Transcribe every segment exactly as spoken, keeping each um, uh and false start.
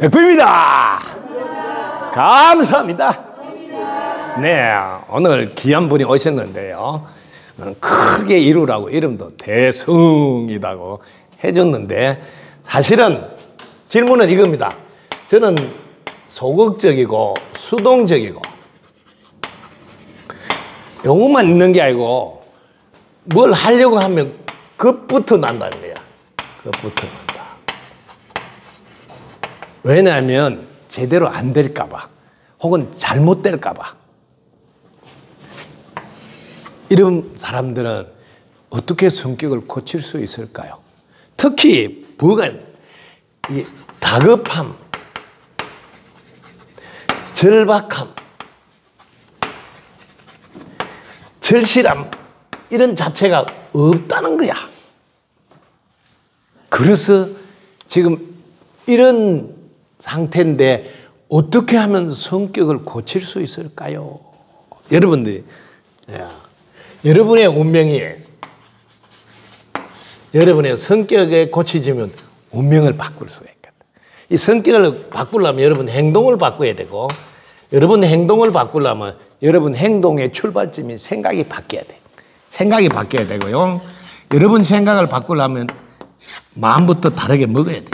백부입니다. 감사합니다. 네, 오늘 귀한 분이 오셨는데요. 크게 이루라고 이름도 대성이라고 해줬는데 사실은 질문은 이겁니다. 저는 소극적이고 수동적이고 요것만 있는 게 아니고 뭘 하려고 하면 겁부터 난다는 거야. 겁부터 난다. 왜냐하면 제대로 안 될까 봐 혹은 잘못될까 봐. 이런 사람들은 어떻게 성격을 고칠 수 있을까요? 특히 부간, 이 다급함, 절박함, 절실함 이런 자체가 없다는 거야. 그래서 지금 이런 상태인데 어떻게 하면 성격을 고칠 수 있을까요? 여러분들이 예. 여러분의 운명이 여러분의 성격에 고치지면 운명을 바꿀 수가 있거든. 이 성격을 바꾸려면 여러분 행동을 바꿔야 되고 여러분 행동을 바꾸려면 여러분 행동의 출발점이 생각이 바뀌어야 돼. 생각이 바뀌어야 되고요. 여러분 생각을 바꾸려면 마음부터 다르게 먹어야 돼요.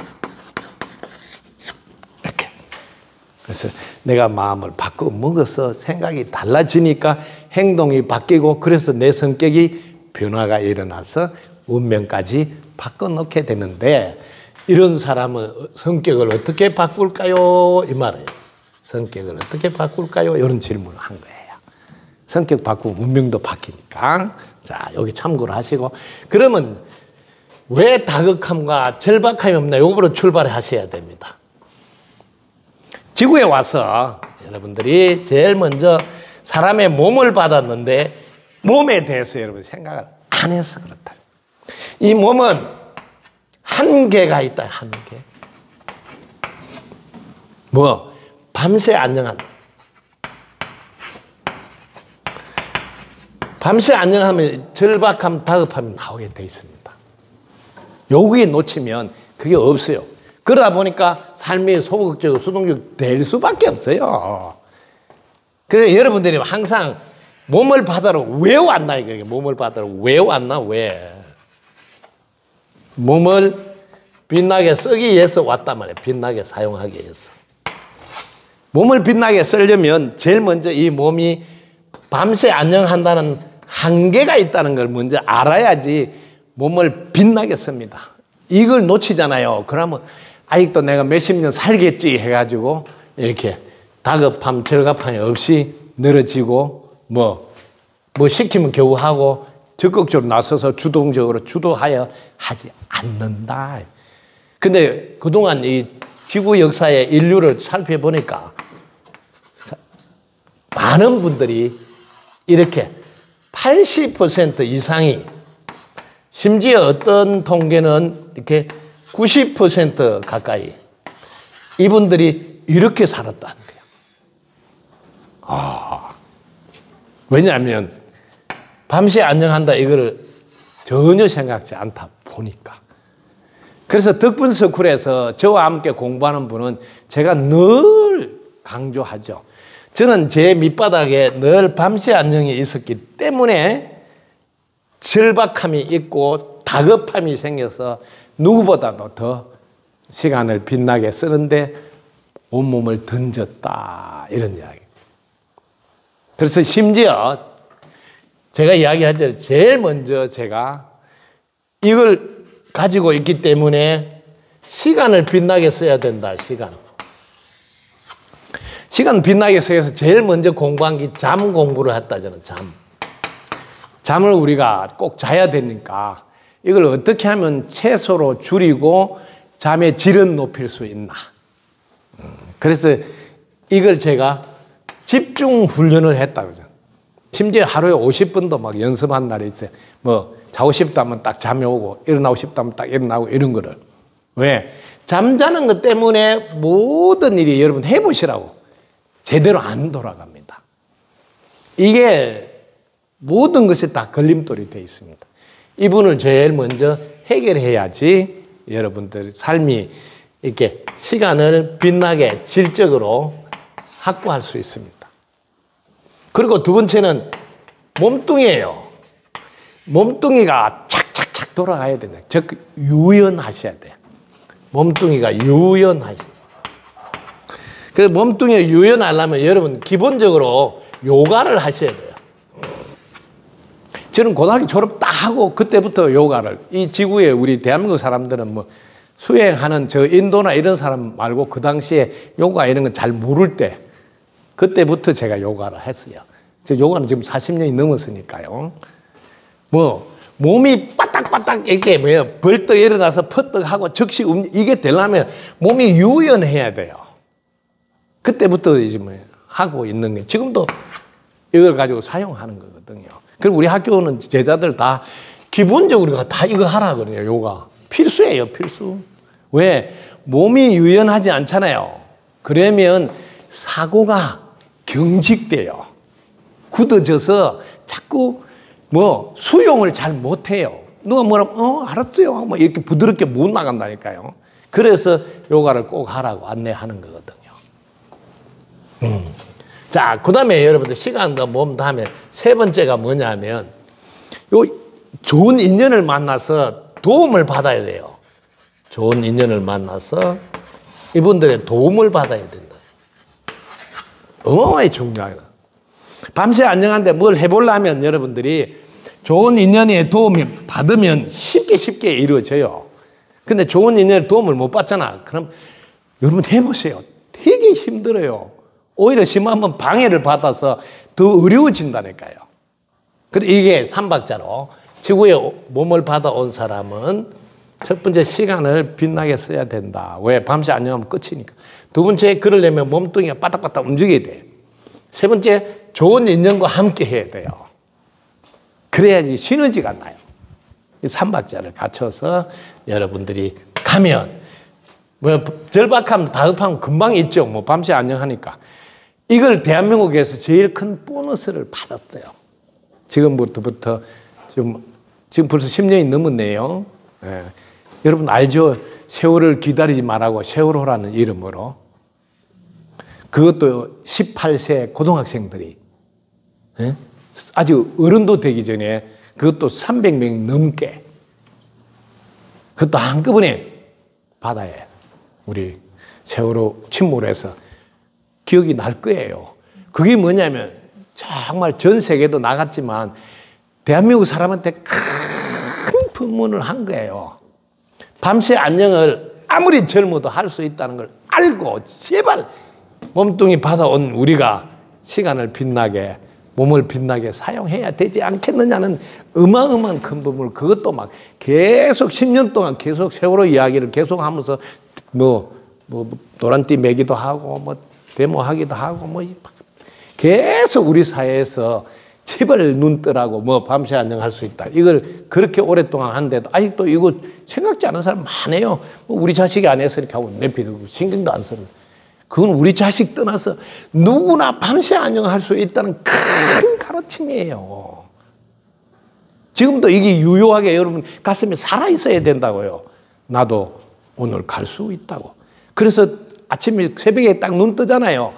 이렇게. 그래서 내가 마음을 바꿔 먹어서 생각이 달라지니까 행동이 바뀌고 그래서 내 성격이 변화가 일어나서 운명까지 바꿔놓게 되는데 이런 사람은 성격을 어떻게 바꿀까요? 이 말이에요. 성격을 어떻게 바꿀까요? 이런 질문을 한 거예요. 성격 바꾸면 운명도 바뀌니까. 자, 여기 참고를 하시고. 그러면 왜 다급함과 절박함이 없나? 요거로 출발하셔야 됩니다. 지구에 와서 여러분들이 제일 먼저 사람의 몸을 받았는데 몸에 대해서 여러분 생각을 안 해서 그렇다. 이 몸은 한계가 있다. 한계. 뭐 밤새 안녕한다. 밤새 안녕하면 절박함, 다급함이 나오게 돼 있습니다. 여기에 놓치면 그게 없어요. 그러다 보니까 삶이 소극적이고 수동적 될 수밖에 없어요. 그래서 여러분들이 항상 몸을 바다로 왜 왔나 이거예요. 몸을 바다로 왜 왔나 왜. 몸을 빛나게 쓰기 위해서 왔단 말이에요. 빛나게 사용하기 위해서. 몸을 빛나게 쓰려면 제일 먼저 이 몸이 밤새 안녕한다는 한계가 있다는 걸 먼저 알아야지 몸을 빛나게 씁니다. 이걸 놓치잖아요. 그러면 아직도 내가 몇십 년 살겠지 해가지고 이렇게 다급함, 절갑함이 없이 늘어지고 뭐, 뭐 시키면 겨우 하고 적극적으로 나서서 주동적으로 주도하여 하지 않는다. 근데 그동안 이 지구 역사의 인류를 살펴보니까 많은 분들이 이렇게 팔십 퍼센트 이상이 심지어 어떤 통계는 이렇게 구십 퍼센트 가까이 이분들이 이렇게 살았다는 거예요. 아, 왜냐하면 밤새 안녕한다 이거를 전혀 생각지 않다 보니까. 그래서 덕분서쿨에서 저와 함께 공부하는 분은 제가 늘 강조하죠. 저는 제 밑바닥에 늘 밤새 안녕이 있었기 때문에 절박함이 있고 다급함이 생겨서 누구보다도 더 시간을 빛나게 쓰는데 온몸을 던졌다 이런 이야기. 그래서 심지어 제가 이야기하죠. 제일 먼저 제가 이걸 가지고 있기 때문에 시간을 빛나게 써야 된다. 시간. 시간 빛나게 써서 제일 먼저 공부한 게 잠 공부를 했다. 저는 잠. 잠을 우리가 꼭 자야 되니까 이걸 어떻게 하면 최소로 줄이고 잠의 질은 높일 수 있나. 그래서 이걸 제가 집중 훈련을 했다. 그죠? 심지어 하루에 오십 분도 막 연습한 날이 있어요. 뭐 자고 싶다면 딱 잠이 오고 일어나고 싶다면 딱 일어나고 이런 거를. 왜? 잠자는 것 때문에 모든 일이 여러분 해보시라고. 제대로 안 돌아갑니다. 이게 모든 것이 다 걸림돌이 되어 있습니다. 이분을 제일 먼저 해결해야지 여러분들 삶이 이렇게 시간을 빛나게 질적으로 확보할 수 있습니다. 그리고 두 번째는 몸뚱이에요. 몸뚱이가 착착착 돌아가야 된다. 즉 유연하셔야 돼요. 몸뚱이가 유연하셔야 돼요. 그래서 몸뚱이가 유연하려면 여러분 기본적으로 요가를 하셔야 돼요. 저는 고등학교 졸업 딱 하고 그때부터 요가를, 이 지구에 우리 대한민국 사람들은 뭐 수행하는 저 인도나 이런 사람 말고 그 당시에 요가 이런 건 잘 모를 때 그때부터 제가 요가를 했어요. 저 요가는 지금 사십 년이 넘었으니까요. 뭐 몸이 빠딱빠딱 이렇게 뭐예요, 벌떡 일어나서 퍼떡하고 즉시 움직 이게 되려면 몸이 유연해야 돼요. 그때부터 이제 뭐 하고 있는 게 지금도 이걸 가지고 사용하는 거거든요. 그리고 우리 학교는 제자들 다 기본적으로 다 이거 하라 그러네요. 요가 필수예요, 필수. 왜? 몸이 유연하지 않잖아요. 그러면 사고가 경직돼요. 굳어져서 자꾸 뭐 수용을 잘 못해요. 누가 뭐라면 어 알았어요 뭐 이렇게 부드럽게 못 나간다니까요. 그래서 요가를 꼭 하라고 안내하는 거거든요. 음. 자, 그 다음에 여러분들 시간과 몸 다음에 세 번째가 뭐냐면 요 좋은 인연을 만나서 도움을 받아야 돼요. 좋은 인연을 만나서 이분들의 도움을 받아야 된다. 어마어마하게 중요해요. 밤새 안녕한데 뭘 해보려면 여러분들이 좋은 인연의 도움을 받으면 쉽게 쉽게 이루어져요. 근데 좋은 인연의 도움을 못 받잖아. 그럼 여러분 해보세요. 되게 힘들어요. 오히려 심하면 방해를 받아서 더 어려워진다니까요. 그래 이게 삼박자로 지구에 몸을 받아온 사람은 첫 번째 시간을 빛나게 써야 된다. 왜? 밤새 안녕하면 끝이니까. 두 번째 그러려면 몸뚱이가 바닥바닥 움직여야 돼. 세 번째 좋은 인연과 함께 해야 돼요. 그래야지 시너지가 나요. 이 삼박자를 갖춰서 여러분들이 가면 뭐 절박하면 다급하면 금방 있죠. 뭐 밤새 안녕하니까. 이걸 대한민국에서 제일 큰 보너스를 받았어요. 지금부터부터 좀 지금 벌써 십 년이 넘었네요. 예. 여러분 알죠? 세월을 기다리지 말라고 세월호라는 이름으로. 그것도 십팔 세 고등학생들이 예? 아직 어른도 되기 전에 그것도 삼백 명이 넘게 그것도 한꺼번에 받아야 해요. 우리 세월호 침몰해서 기억이 날 거예요. 그게 뭐냐면 정말 전 세계도 나갔지만 대한민국 사람한테 큰 법문을 한 거예요. 밤새 안녕을 아무리 젊어도 할 수 있다는 걸 알고 제발 몸뚱이 받아온 우리가 시간을 빛나게 몸을 빛나게 사용해야 되지 않겠느냐는 어마어마한 큰 법문을 그것도 막 계속 십 년 동안 계속 세월호 이야기를 계속 하면서 뭐, 뭐 노란띠 매기도 하고 뭐 데모하기도 하고 뭐 계속 우리 사회에서 제발 눈 뜨라고 뭐 밤새 안녕할 수 있다. 이걸 그렇게 오랫동안 하는데도 아직도 이거 생각지 않은 사람 많아요. 뭐 우리 자식이 안 했으니까 하고 내피도 신경도 안 쓰는. 그건 우리 자식 떠나서 누구나 밤새 안녕할 수 있다는 큰 가르침이에요. 지금도 이게 유효하게 여러분 가슴에 살아있어야 된다고요. 나도 오늘 갈 수 있다고. 그래서 아침에 새벽에 딱 눈 뜨잖아요.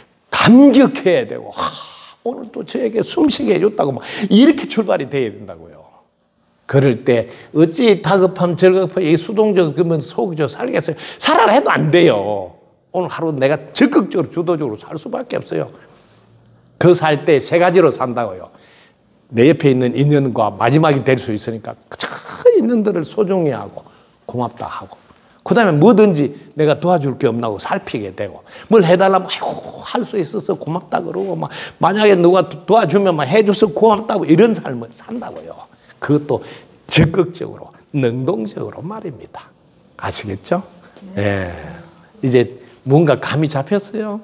감격해야 되고 하, 오늘 또 저에게 숨쉬게 해줬다고 막 이렇게 출발이 돼야 된다고요. 그럴 때 어찌 다급함 절급함 이 수동적 그러면 속저 살겠어요. 살아라 해도 안 돼요. 오늘 하루 내가 적극적으로 주도적으로 살 수밖에 없어요. 그 살 때 세 가지로 산다고요. 내 옆에 있는 인연과 마지막이 될 수 있으니까 그 인연들을 소중히 하고 고맙다 하고 그 다음에 뭐든지 내가 도와줄 게 없나고 살피게 되고 뭘 해달라면 아이고 할 수 있어서 고맙다 그러고 막 만약에 누가 도와주면 막 해줘서 고맙다고 이런 삶을 산다고요. 그것도 적극적으로 능동적으로 말입니다. 아시겠죠? 네. 예. 이제 뭔가 감이 잡혔어요?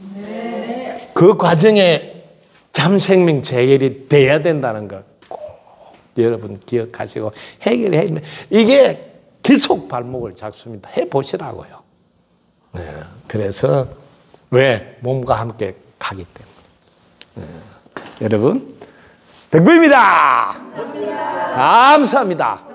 네. 그 과정에 잠생명 재결이 돼야 된다는 거 꼭 여러분 기억하시고 해결해. 이게 계속 발목을 잡습니다. 해보시라고요. 네. 그래서 왜? 몸과 함께 가기 때문에. 네. 여러분 덕구입니다. 감사합니다. 감사합니다.